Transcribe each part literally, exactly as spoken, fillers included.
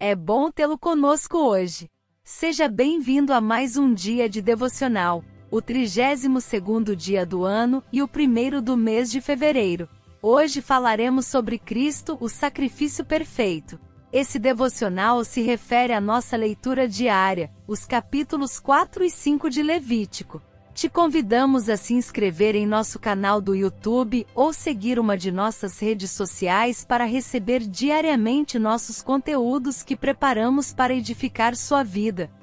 É bom tê-lo conosco hoje. Seja bem-vindo a mais um dia de devocional, o trigésimo segundo dia do ano e o primeiro do mês de fevereiro. Hoje falaremos sobre Cristo, o sacrifício perfeito. Esse devocional se refere à nossa leitura diária, os capítulos quatro e cinco de Levítico. Te convidamos a se inscrever em nosso canal do YouTube ou seguir uma de nossas redes sociais para receber diariamente nossos conteúdos que preparamos para edificar sua vida.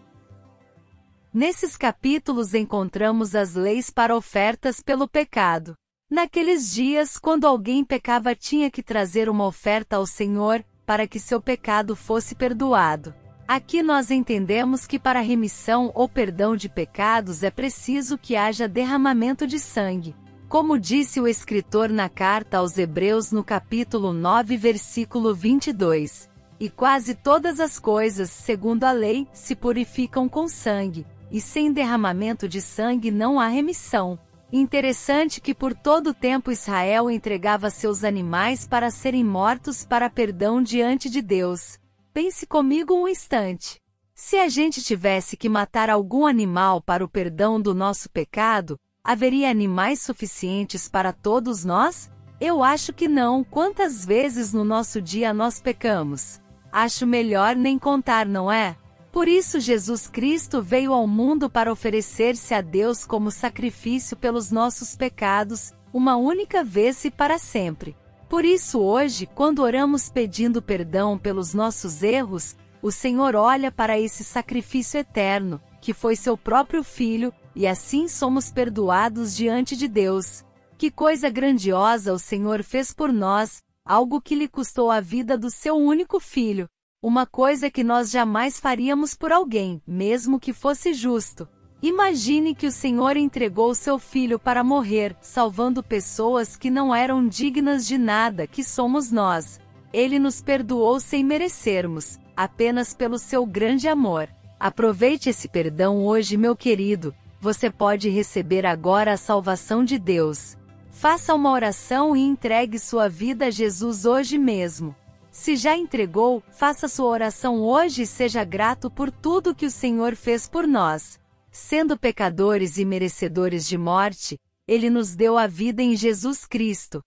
Nesses capítulos encontramos as leis para ofertas pelo pecado. Naqueles dias, quando alguém pecava, tinha que trazer uma oferta ao Senhor, para que seu pecado fosse perdoado. Aqui nós entendemos que para remissão ou perdão de pecados é preciso que haja derramamento de sangue. Como disse o escritor na carta aos Hebreus no capítulo nove, versículo vinte e dois. E quase todas as coisas, segundo a lei, se purificam com sangue, e sem derramamento de sangue não há remissão. Interessante que por todo o tempo Israel entregava seus animais para serem mortos para perdão diante de Deus. Pense comigo um instante. Se a gente tivesse que matar algum animal para o perdão do nosso pecado, haveria animais suficientes para todos nós? Eu acho que não. Quantas vezes no nosso dia nós pecamos? Acho melhor nem contar, não é? Por isso Jesus Cristo veio ao mundo para oferecer-se a Deus como sacrifício pelos nossos pecados, uma única vez e para sempre. Por isso hoje, quando oramos pedindo perdão pelos nossos erros, o Senhor olha para esse sacrifício eterno, que foi seu próprio Filho, e assim somos perdoados diante de Deus. Que coisa grandiosa o Senhor fez por nós, algo que lhe custou a vida do seu único Filho. Uma coisa que nós jamais faríamos por alguém, mesmo que fosse justo. Imagine que o Senhor entregou seu Filho para morrer, salvando pessoas que não eram dignas de nada, que somos nós. Ele nos perdoou sem merecermos, apenas pelo seu grande amor. Aproveite esse perdão hoje, meu querido. Você pode receber agora a salvação de Deus. Faça uma oração e entregue sua vida a Jesus hoje mesmo. Se já entregou, faça sua oração hoje e seja grato por tudo que o Senhor fez por nós. Sendo pecadores e merecedores de morte, Ele nos deu a vida em Jesus Cristo.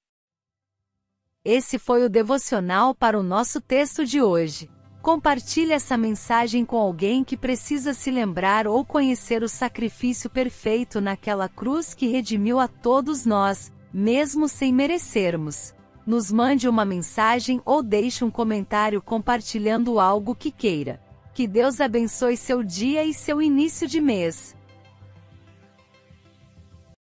Esse foi o devocional para o nosso texto de hoje. Compartilhe essa mensagem com alguém que precisa se lembrar ou conhecer o sacrifício perfeito naquela cruz que redimiu a todos nós, mesmo sem merecermos. Nos mande uma mensagem ou deixe um comentário compartilhando algo que queira. Que Deus abençoe seu dia e seu início de mês.